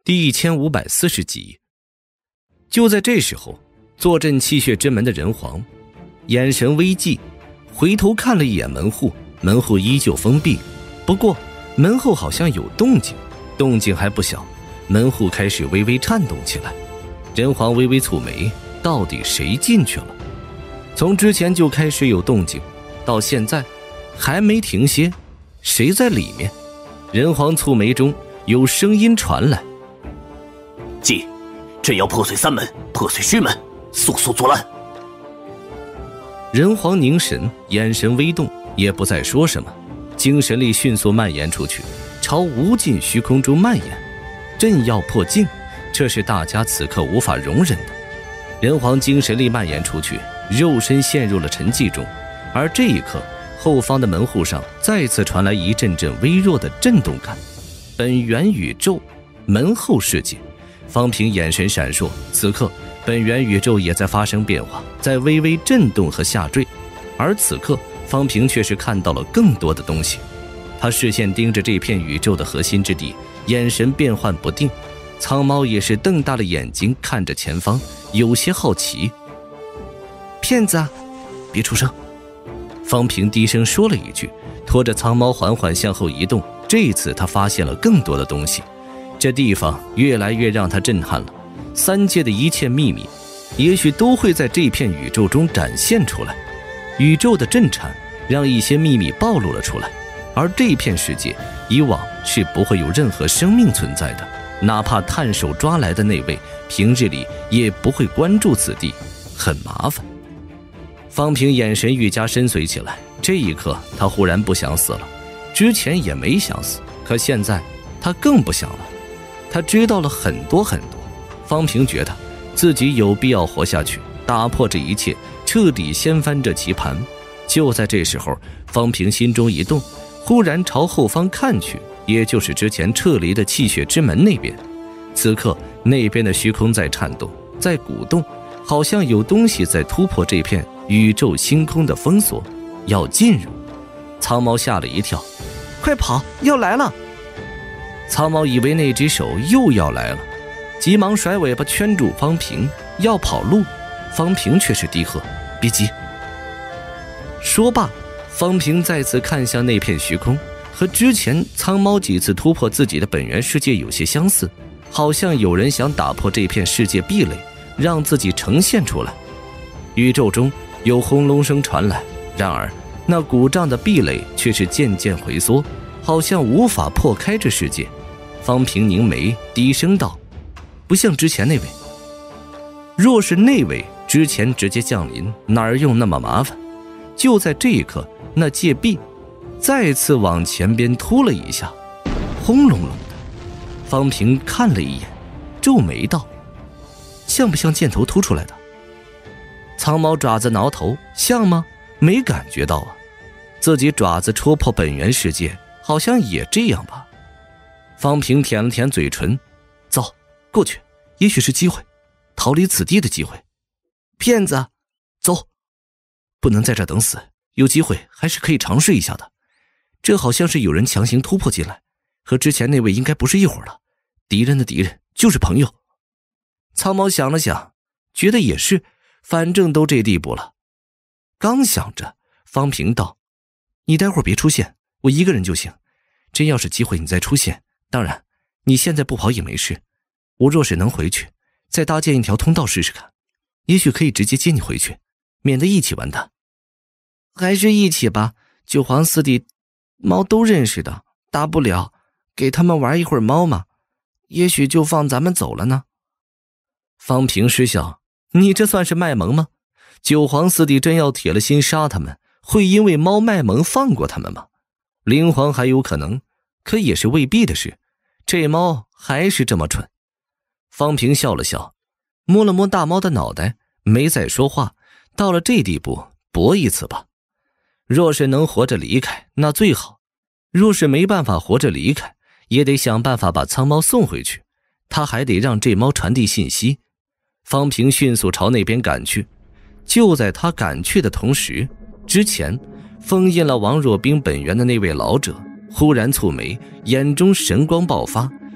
第1540集。就在这时候，坐镇气血之门的人皇眼神微悸，回头看了一眼门户，门户依旧封闭，不过门后好像有动静，动静还不小，门户开始微微颤动起来。人皇微微蹙眉，到底谁进去了？从之前就开始有动静，到现在还没停歇，谁在里面？人皇蹙眉中有声音传来： 即朕要破碎三门，破碎虚门，速速阻拦。 人皇凝神，眼神微动，也不再说什么，精神力迅速蔓延出去，朝无尽虚空中蔓延。朕要破境，这是大家此刻无法容忍的。人皇精神力蔓延出去，肉身陷入了沉寂中，而这一刻，后方的门户上再次传来一阵阵微弱的震动感。本源宇宙，门后世界。方平眼神闪烁，此刻本源宇宙也在发生变化，在微微震动和下坠。而此刻方平却是看到了更多的东西，他视线盯着这片宇宙的核心之地，眼神变幻不定。苍猫也是瞪大了眼睛看着前方，有些好奇。骗子，别出声。方平低声说了一句，拖着苍猫缓缓向后移动。这一次他发现了更多的东西，这地方越来越让他震撼了。三界的一切秘密也许都会在这片宇宙中展现出来。宇宙的震颤让一些秘密暴露了出来，而这片世界以往是不会有任何生命存在的，哪怕探手抓来的那位平日里也不会关注此地，很麻烦。方平眼神愈加深邃起来，这一刻他忽然不想死了，之前也没想死，可现在他更不想了。他知道了很多很多，方平觉得自己有必要活下去，打破这一切，彻底掀翻这棋盘。就在这时候，方平心中一动，忽然朝后方看去，也就是之前撤离的气血之门那边。此刻那边的虚空在颤动，在鼓动，好像有东西在突破这片宇宙星空的封锁，要进入。苍猫吓了一跳，快跑，要来了！苍猫以为那只手又要来了，急忙甩尾巴圈住方平，要跑路。方平却是低喝：别急。说罢，方平再次看向那片虚空，和之前苍猫几次突破自己的本源世界有些相似，好像有人想打破这片世界壁垒，让自己呈现出来。宇宙中有轰隆声传来，然而那鼓胀的壁垒却是渐渐回缩，好像无法破开这世界。方平凝眉，低声道：不像之前那位。若是那位之前直接降临，哪儿用那么麻烦？就在这一刻，那界壁再次往前边突了一下，轰隆隆的。方平看了一眼，皱眉道：像不像箭头突出来的？苍猫爪子挠头，像吗？没感觉到啊，自己爪子戳破本源世界，好像也这样吧。方平舔了舔嘴唇，走，过去，也许是机会，逃离此地的机会。骗子，走，不能在这等死，有机会还是可以尝试一下的。这好像是有人强行突破进来，和之前那位应该不是一伙的，敌人的敌人就是朋友。苍猫想了想，觉得也是，反正都这地步了。刚想着，方平道：你待会儿别出现，我一个人就行，真要是机会你再出现，当然你现在不跑也没事，我若是能回去，再搭建一条通道试试看，也许可以直接接你回去，免得一起完蛋。还是一起吧，九皇四弟猫都认识的，大不了给他们玩一会儿猫嘛，也许就放咱们走了呢。方平失笑：你这算是卖萌吗？九皇四弟真要铁了心杀他们，会因为猫卖萌放过他们吗？灵皇还有可能，可也是未必的事，这猫还是这么蠢。方平笑了笑，摸了摸大猫的脑袋，没再说话。到了这地步，搏一次吧。若是能活着离开，那最好；若是没办法活着离开，也得想办法把苍猫送回去。他还得让这猫传递信息。方平迅速朝那边赶去。就在他赶去的同时，之前封印了王若冰本源的那位老者忽然蹙眉，眼中神光爆发，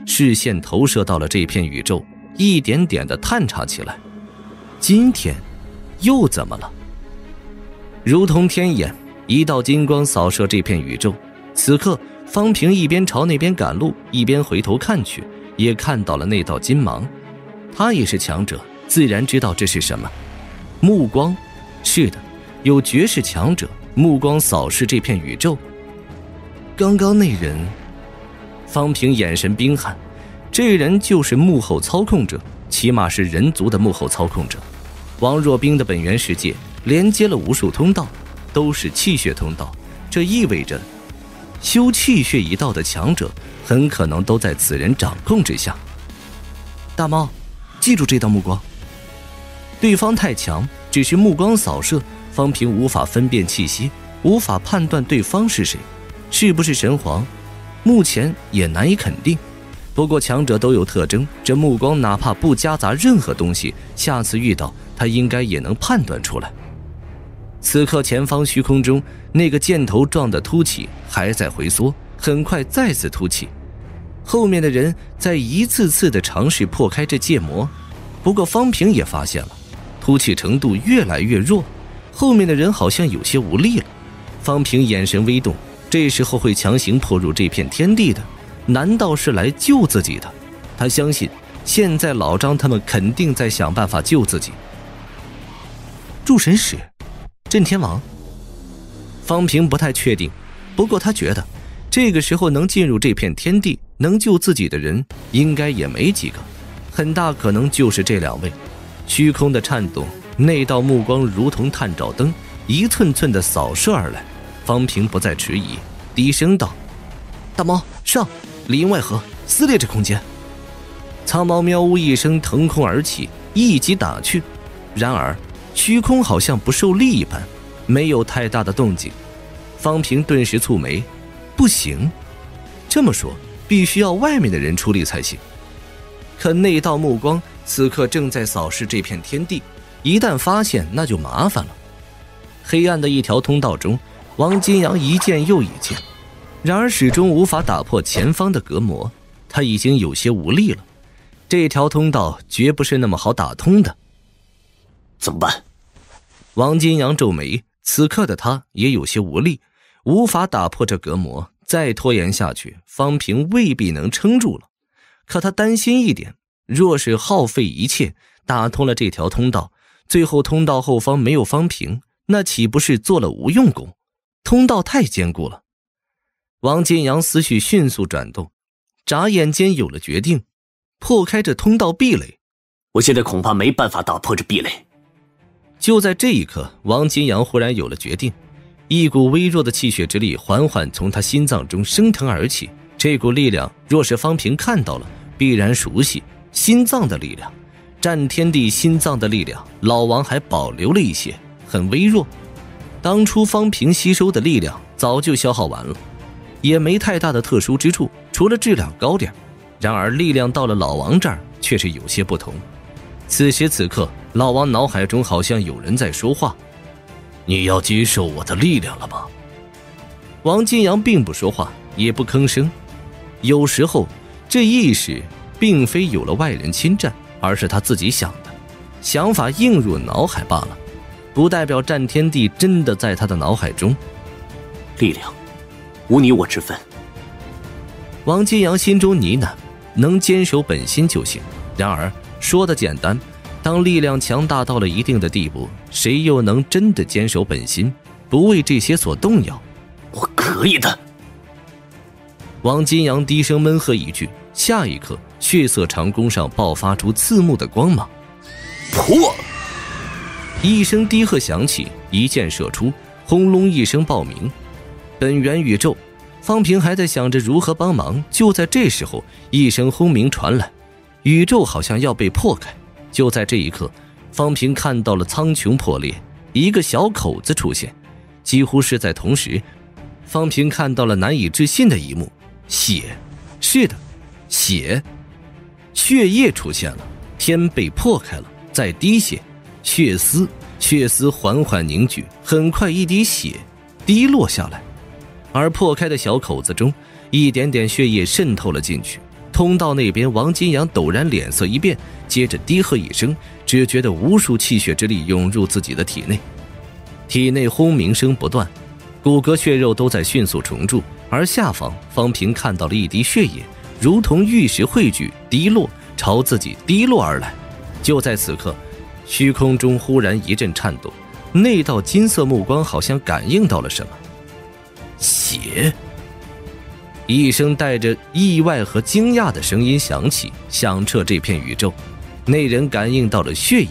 视线投射到了这片宇宙，一点点地探查起来。今天又怎么了？如同天眼，一道金光扫射这片宇宙。此刻方平一边朝那边赶路，一边回头看去，也看到了那道金芒。他也是强者，自然知道这是什么。目光，是的，有绝世强者目光扫视这片宇宙。刚刚那人，方平眼神冰寒，这人就是幕后操控者，起码是人族的幕后操控者。王若冰的本源世界连接了无数通道，都是气血通道，这意味着修气血一道的强者很可能都在此人掌控之下。大猫，记住这道目光。对方太强，只是目光扫射，方平无法分辨气息，无法判断对方是谁，是不是神皇，目前也难以肯定。不过强者都有特征，这目光哪怕不夹杂任何东西，下次遇到他应该也能判断出来。此刻前方虚空中那个箭头状的凸起还在回缩，很快再次凸起。后面的人在一次次的尝试破开这芥膜，不过方平也发现了凸起程度越来越弱，后面的人好像有些无力了。方平眼神微动，这时候会强行破入这片天地的，难道是来救自己的？他相信现在老张他们肯定在想办法救自己。诸神使，震天王。方平不太确定，不过他觉得这个时候能进入这片天地能救自己的人应该也没几个，很大可能就是这两位。虚空的颤动，那道目光如同探照灯，一寸寸的扫射而来。方平不再迟疑，低声道：大猫上，里应外合，撕裂这空间。苍猫喵呜一声腾空而起，一击打去。然而虚空好像不受力一般，没有太大的动静。方平顿时蹙眉，不行，这么说必须要外面的人出力才行。可那道目光此刻正在扫视这片天地，一旦发现那就麻烦了。黑暗的一条通道中，王金阳一剑又一剑，然而始终无法打破前方的隔膜，他已经有些无力了。这条通道绝不是那么好打通的。 怎么办？ 王金阳皱眉，此刻的他也有些无力，无法打破这隔膜，再拖延下去，方平未必能撑住了。可他担心一点，若是耗费一切打通了这条通道，最后通道后方没有方平，那岂不是做了无用功？通道太坚固了。王金阳思绪迅速转动，眨眼间有了决定，破开这通道壁垒。 我现在恐怕没办法打破这壁垒。 就在这一刻，王金阳忽然有了决定，一股微弱的气血之力缓缓从他心脏中升腾而起。这股力量若是方平看到了，必然熟悉，心脏的力量，战天地心脏的力量，老王还保留了一些，很微弱。当初方平吸收的力量早就消耗完了，也没太大的特殊之处，除了质量高点。然而力量到了老王这儿却是有些不同。此时此刻，老王脑海中好像有人在说话：你要接受我的力量了吗？王金阳并不说话，也不吭声。有时候这意识并非有了外人侵占，而是他自己想的，想法映入脑海罢了，不代表战天地真的在他的脑海中。 力量无你我之分。 王金阳心中呢喃，能坚守本心就行。然而说的简单，当力量强大到了一定的地步，谁又能真的坚守本心，不为这些所动摇？ 我可以的。 王金阳低声闷喝一句，下一刻血色长弓上爆发出刺目的光芒。 破！ 一声低喝响起，一箭射出，轰隆一声爆鸣。本源宇宙，方平还在想着如何帮忙，就在这时候，一声轰鸣传来，宇宙好像要被破开。就在这一刻，方平看到了苍穹破裂，一个小口子出现。几乎是在同时，方平看到了难以置信的一幕：血，是的，血，血液出现了，天被破开了，在滴血，血丝缓缓凝聚，很快一滴血滴落下来，而破开的小口子中，一点点血液渗透了进去， 通道那边，王金阳陡然脸色一变，接着低喝一声，只觉得无数气血之力涌入自己的体内，体内轰鸣声不断，骨骼血肉都在迅速重铸。而下方，方平看到了一滴血液，如同玉石汇聚滴落，朝自己滴落而来。就在此刻，虚空中忽然一阵颤动，那道金色目光好像感应到了什么。血！一声带着意外和惊讶的声音响起，响彻这片宇宙。那人感应到了血液。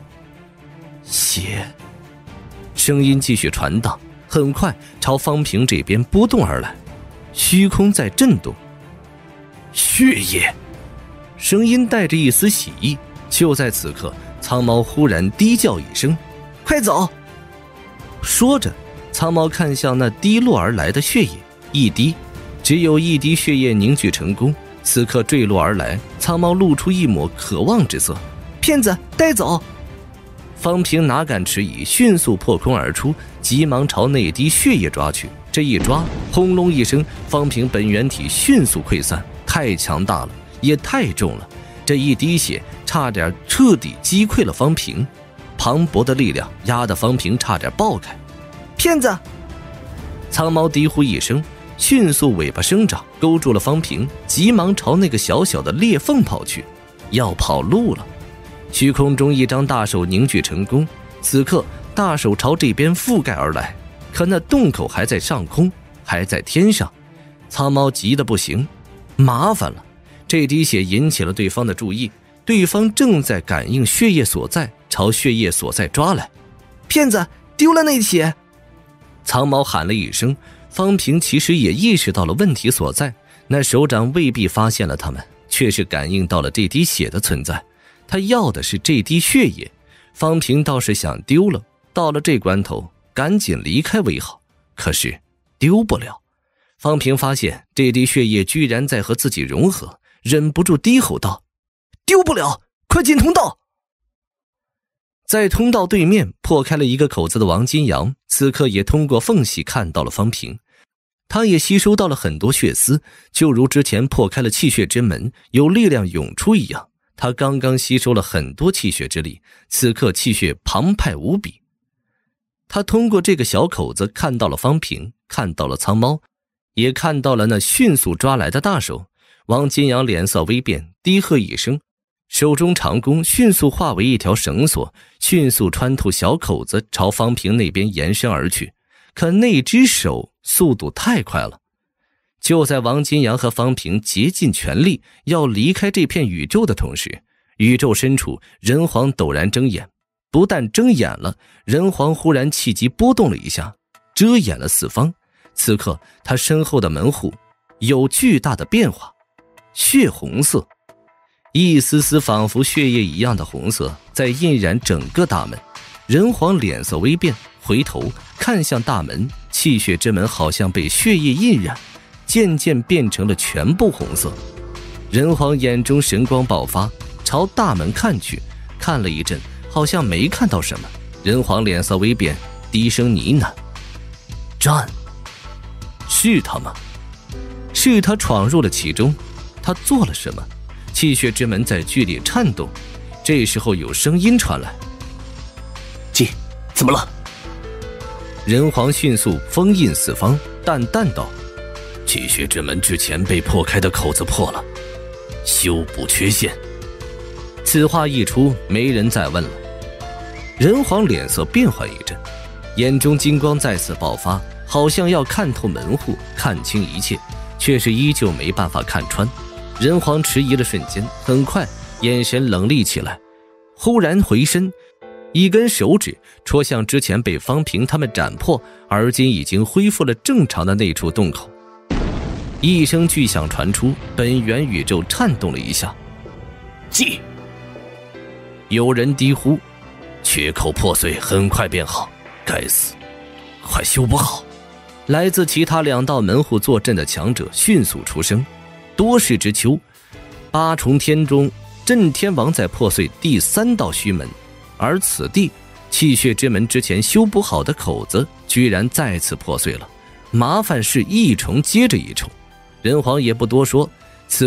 血！声音继续传荡，很快朝方平这边波动而来。虚空在震动。血液！声音带着一丝喜意。就在此刻，苍猫忽然低叫一声：“快走！”说着，苍猫看向那滴落而来的血液，一滴，只有一滴血液凝聚成功。此刻坠落而来，苍猫露出一抹渴望之色：“骗子，带走！”方平哪敢迟疑，迅速破空而出，急忙朝那滴血液抓去。这一抓，轰隆一声，方平本源体迅速溃散，太强大了，也太重了。这一滴血差点彻底击溃了方平，磅礴的力量压得方平差点爆开。骗子！苍猫低呼一声，迅速尾巴生长，勾住了方平，急忙朝那个小小的裂缝跑去，要跑路了。虚空中一张大手凝聚成功，此刻大手朝这边覆盖而来，可那洞口还在上空，还在天上。苍猫急得不行，麻烦了。这滴血引起了对方的注意，对方正在感应血液所在，朝血液所在抓来。骗子，丢了那血！苍猫喊了一声，方平其实也意识到了问题所在，那手掌未必发现了他们，却是感应到了这滴血的存在。他要的是这滴血液，方平倒是想丢了，到了这关头，赶紧离开为好。可是丢不了。方平发现这滴血液居然在和自己融合，忍不住低吼道：“丢不了，快进通道！”在通道对面破开了一个口子的王金阳，此刻也通过缝隙看到了方平。他也吸收到了很多血丝，就如之前破开了气血之门，有力量涌出一样。他刚刚吸收了很多气血之力，此刻气血澎湃无比。他通过这个小口子看到了方平，看到了苍猫，也看到了那迅速抓来的大手。王金阳脸色微变，低喝一声，手中长弓迅速化为一条绳索，迅速穿透小口子，朝方平那边延伸而去。可那只手速度太快了，就在王金阳和方平竭尽全力要离开这片宇宙的同时，宇宙深处人皇陡然睁眼。不但睁眼了，人皇忽然气机波动了一下，遮掩了四方。此刻他身后的门户有巨大的变化，血红色，一丝丝仿佛血液一样的红色在印染整个大门。人皇脸色微变，回头看向大门，气血之门好像被血液印染，渐渐变成了全部红色。人皇眼中神光爆发，朝大门看去，看了一阵，好像没看到什么。人皇脸色微变，低声呢喃：“战。”是他吗？是他闯入了其中，他做了什么？气血之门在剧烈颤动。这时候有声音传来：“ 姐，怎么了？” 人皇迅速封印四方，淡淡道：“气血之门之前被破开的口子破了，修补缺陷。”此话一出，没人再问了。人皇脸色变幻一阵，眼中金光再次爆发，好像要看透门户，看清一切，却是依旧没办法看穿。人皇迟疑了瞬间，很快眼神冷厉起来，忽然回身，一根手指戳向之前被方平他们斩破，而今已经恢复了正常的那处洞口。一声巨响传出，本源宇宙颤动了一下。 记！ 有人低呼：“缺口破碎，很快变好。该死，快修补好！”来自其他两道门户坐镇的强者迅速出声。多事之秋，八重天中，震天王在破碎第3道虚门，而此地气血之门之前修补好的口子居然再次破碎了，麻烦事一重接着一重。人皇也不多说，此刻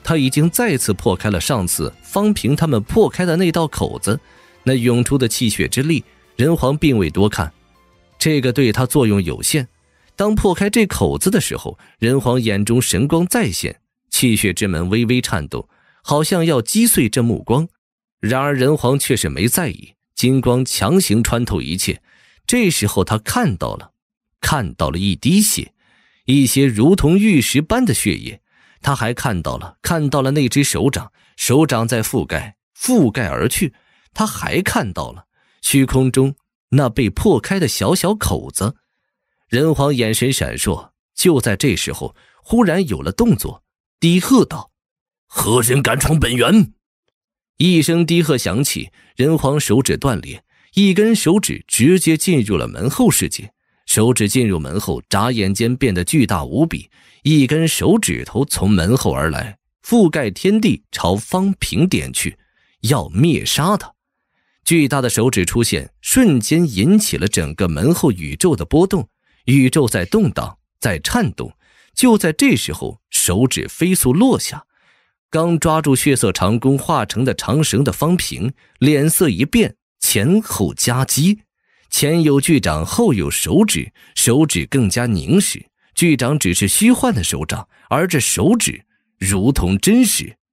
他已经再次破开了上次方平他们破开的那道口子，那涌出的气血之力，人皇并未多看，这个对他作用有限。当破开这口子的时候，人皇眼中神光再现，气血之门微微颤动，好像要击碎这目光。然而人皇却是没在意，金光强行穿透一切。这时候他看到了一滴血，一些如同玉石般的血液。他还看到了那只手掌在覆盖而去。他还看到了虚空中那被破开的小小口子。人皇眼神闪烁，就在这时候忽然有了动作，低喝道：何人敢闯本园？一声低喝响起，人皇手指断裂，一根手指直接进入了门后世界。手指进入门后，眨眼间变得巨大无比，一根手指头从门后而来，覆盖天地，朝方平点去，要灭杀他。巨大的手指出现，瞬间引起了整个门后宇宙的波动，宇宙在动荡，在颤动。就在这时候，手指飞速落下，刚抓住血色长弓化成的长绳的方平脸色一变，前后夹击，前有巨掌，后有手指，手指更加凝实。巨掌只是虚幻的手掌，而这手指如同真实。